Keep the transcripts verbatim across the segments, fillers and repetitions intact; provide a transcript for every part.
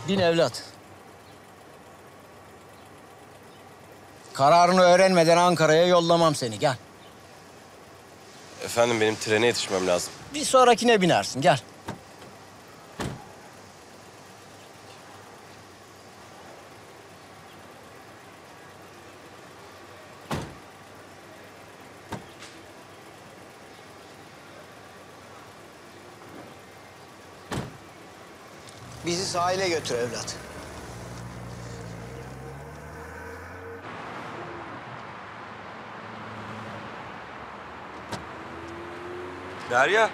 Bin evlat. Kararını öğrenmeden Ankara'ya yollamam seni. Gel. Efendim benim trene yetişmem lazım. Bir sonrakine binersin. Gel. Bizi sahile götür evlat. Derya.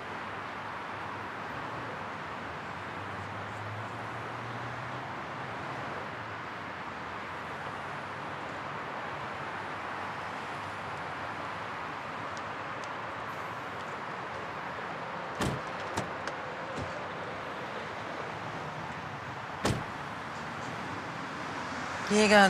Niye geldin?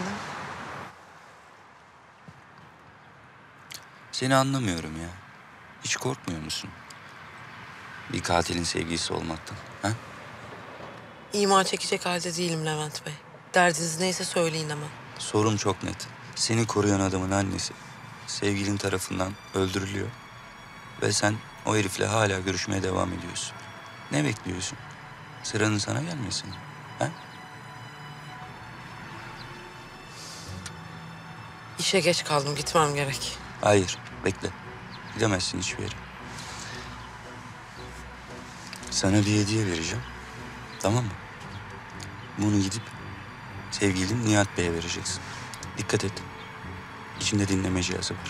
Seni anlamıyorum ya. Hiç korkmuyor musun? Bir katilin sevgilisi olmaktan, ha? İma çekecek halde değilim Levent Bey. Derdiniz neyse söyleyin hemen. Sorum çok net. Seni koruyan adamın annesi sevgilin tarafından öldürülüyor. Ve sen o herifle hala görüşmeye devam ediyorsun. Ne bekliyorsun? Sıranın sana gelmesin, ha? İşe geç kaldım, gitmem gerek. Hayır, bekle. Gidemezsin hiçbir yere. Sana bir hediye vereceğim. Tamam mı? Bunu gidip sevgilim Nihat Bey'e vereceksin. Dikkat et. İçinde dinleme cihazı var.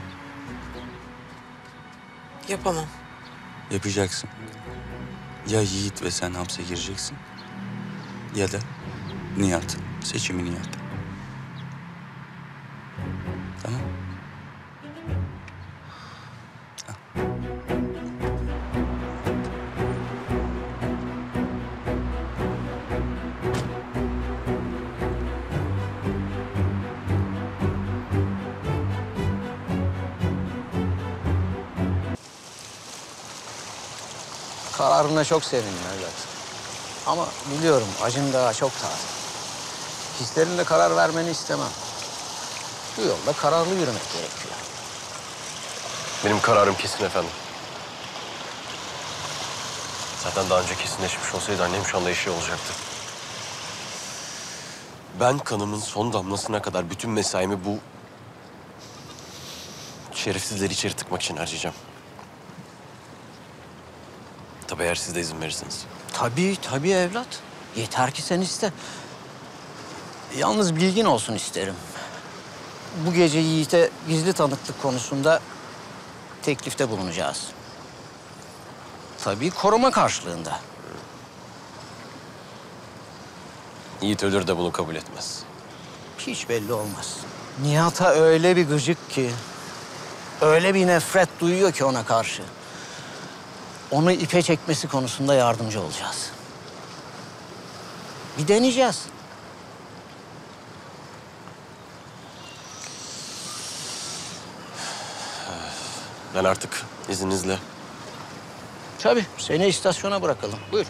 Yapamam. Yapacaksın. Ya Yiğit ve sen hapse gireceksin. Ya da Nihat. Seçimini yap. Tamam. Kararına çok sevindim evlat. Ama biliyorum acın daha çok taze. Hislerinle karar vermeni istemem. Bu yolda kararlı yürümek gerekiyor. Benim kararım kesin efendim. Zaten daha önce kesinleşmiş olsaydı annem şu anda eşi olacaktı. Ben kanımın son damlasına kadar bütün mesaimi bu şerefsizleri içeri tıkmak için harcayacağım. Tabii eğer siz de izin verirseniz. Tabii, tabii evlat. Yeter ki sen iste. Yalnız bilgin olsun isterim. Bu gece Yiğit'e gizli tanıklık konusunda teklifte bulunacağız. Tabii koruma karşılığında. Yiğit ölür de bunu kabul etmez. Hiç belli olmaz. Nihat'a öyle bir gıcık ki, öyle bir nefret duyuyor ki ona karşı. Onu ipe çekmesi konusunda yardımcı olacağız. Bir deneyeceğiz. Ben artık izninizle. Tabii, seni istasyona bırakalım. Buyur.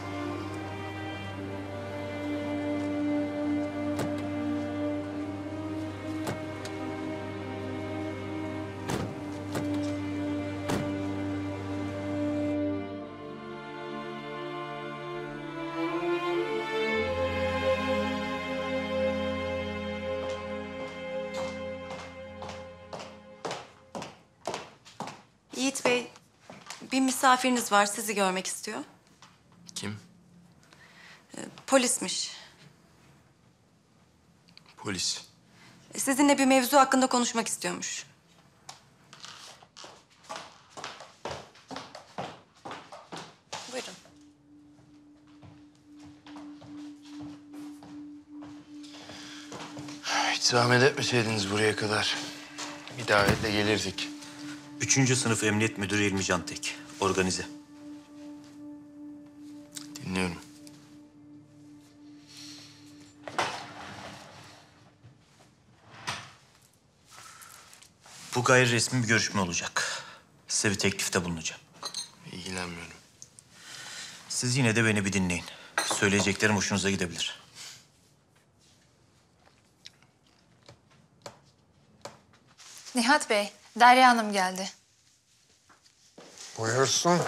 Yiğit Bey, bir misafiriniz var. Sizi görmek istiyor. Kim? Ee, polismiş. Polis. Sizinle bir mevzu hakkında konuşmak istiyormuş. Buyurun. Hiç zahmet etmeseydiniz buraya kadar. Bir davetle gelirdik. Üçüncü sınıf emniyet müdürü İlmi Cantek. Organize. Dinliyorum. Bu gayri resmi bir görüşme olacak. Size bir teklifte bulunacağım. İlgilenmiyorum. Siz yine de beni bir dinleyin. Söyleyeceklerim hoşunuza gidebilir. Nihat Bey, Derya Hanım geldi. Buyursun.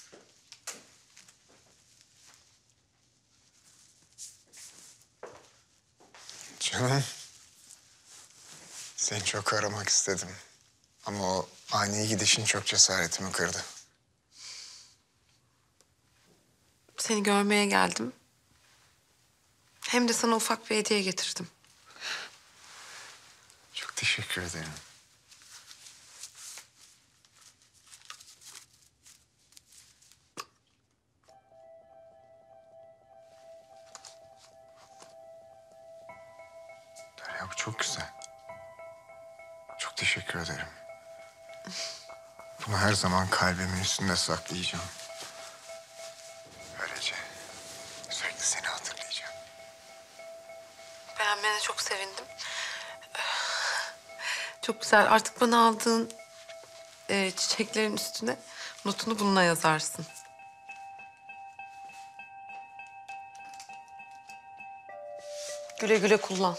Canım. Seni çok aramak istedim. Ama o ani gidişin çok cesaretimi kırdı. Seni görmeye geldim. Hem de sana ufak bir hediye getirdim. Çok teşekkür ederim. Derya, bu çok güzel. Çok teşekkür ederim. Bunu her zaman kalbimin üstünde saklayacağım. Böylece sürekli seni hatırlayacağım. Beğenmene çok sevindim. Çok güzel. Artık bana aldığın e, çiçeklerin üstüne notunu bununla yazarsın. Güle güle kullan.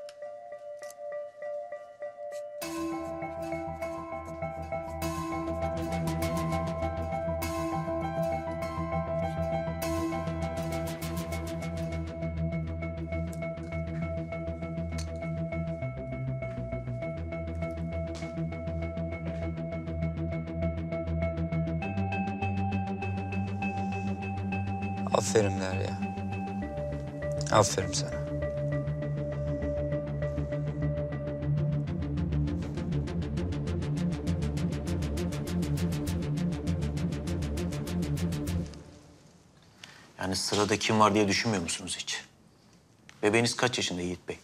Aferin Derya. Aferin sana. Yani sırada kim var diye düşünmüyor musunuz hiç? Bebeğiniz kaç yaşında Yiğit Bey?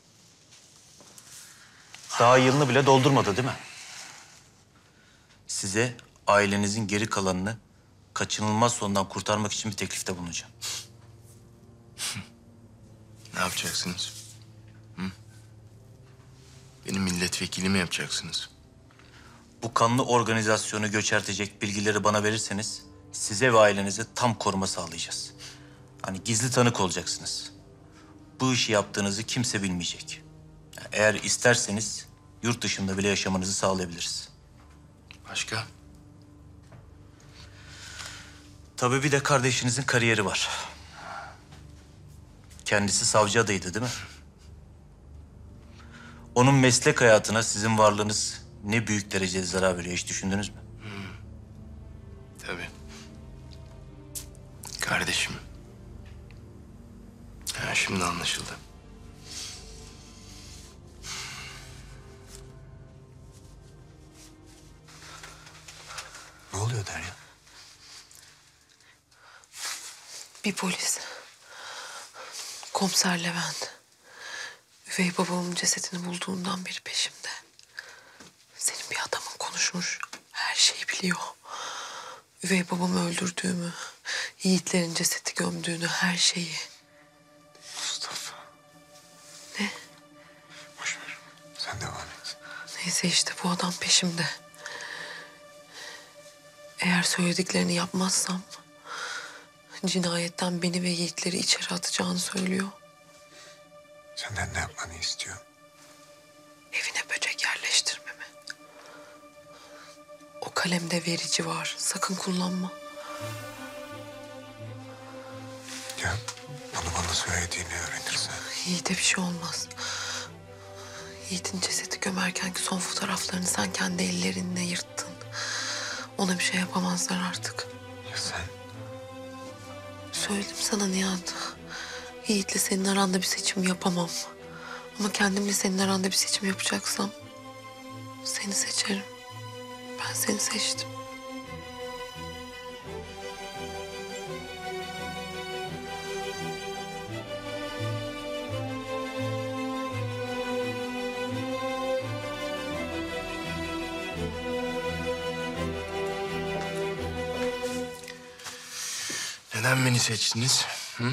Daha yılını bile doldurmadı değil mi? Size ailenizin geri kalanını kaçınılmaz sondan kurtarmak için bir teklifte bulunacağım. Ne yapacaksınız? Hı? Benim milletvekili mi yapacaksınız? Bu kanlı organizasyonu göçertecek bilgileri bana verirseniz size ve ailenize tam koruma sağlayacağız. Hani gizli tanık olacaksınız. Bu işi yaptığınızı kimse bilmeyecek. Yani eğer isterseniz yurt dışında bile yaşamanızı sağlayabiliriz. Başka? Tabii bir de kardeşinizin kariyeri var. Kendisi savcı adayıydı değil mi? Onun meslek hayatına sizin varlığınız ne büyük derecede zarar veriyor, hiç düşündünüz mü? Tabii. Kardeşim. Ha, şimdi anlaşıldı. Ne oluyor Derya? Bir polis. Komiser Levent. Üvey babamın cesedini bulduğundan beri peşimde. Senin bir adamın konuşmuş. Her şeyi biliyor. Üvey babamı öldürdüğümü, Yiğitlerin cesedi gömdüğünü, her şeyi. Mustafa. Ne? Boş ver. Sen devam et. Neyse işte bu adam peşimde. Eğer söylediklerini yapmazsam cinayetten beni ve Yiğitleri içeri atacağını söylüyor. Senden ne yapmanı istiyor? Evine böcek yerleştirmemi. O kalemde verici var. Sakın kullanma. Ya bunu bana söylediğini öğrenirsen. Yiğit'e bir şey olmaz. Yiğit'in cesedi gömerkenki son fotoğraflarını sen kendi ellerinle yırttın. Ona bir şey yapamazlar artık. Ya sen? Söyledim sana Nihat. Yiğit'le senin aranda bir seçim yapamam. Ama kendimle senin aranda bir seçim yapacaksam seni seçerim. Ben seni seçtim. Neden beni seçtiniz? Hı?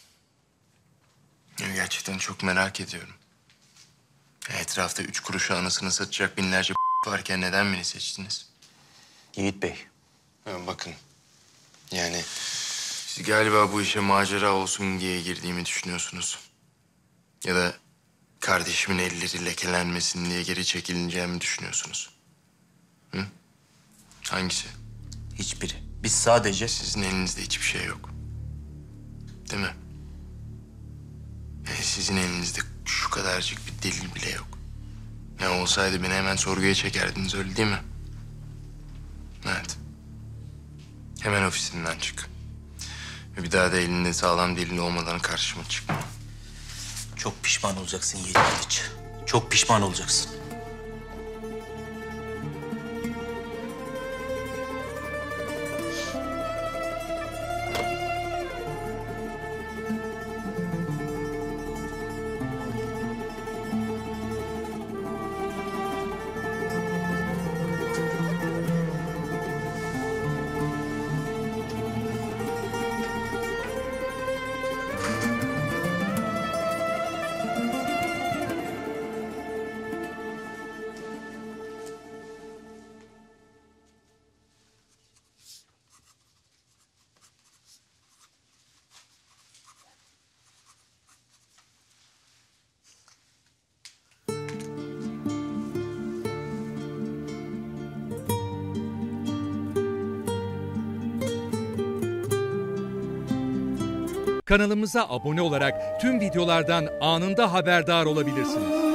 Ya gerçekten çok merak ediyorum. Ya etrafta üç kuruşa anasını satacak binlerce varken neden beni seçtiniz? Yiğit Bey, Ya bakın, yani Siz galiba bu işe macera olsun diye girdiğimi düşünüyorsunuz. Ya da kardeşimin elleri lekelenmesin diye geri çekileceğimi düşünüyorsunuz. Hı? Hangisi? Hiçbiri. Biz sadece... Sizin elinizde hiçbir şey yok. Değil mi? Yani sizin elinizde şu kadarcık bir delil bile yok. Ne olsaydı beni hemen sorguya çekerdiniz, öyle değil mi? Evet. Hemen ofisinden çık. Ve bir daha da elinde sağlam delil olmadan karşıma çıkma. Çok pişman olacaksın Yiğit Kılıç. Çok pişman olacaksın. Kanalımıza abone olarak tüm videolardan anında haberdar olabilirsiniz.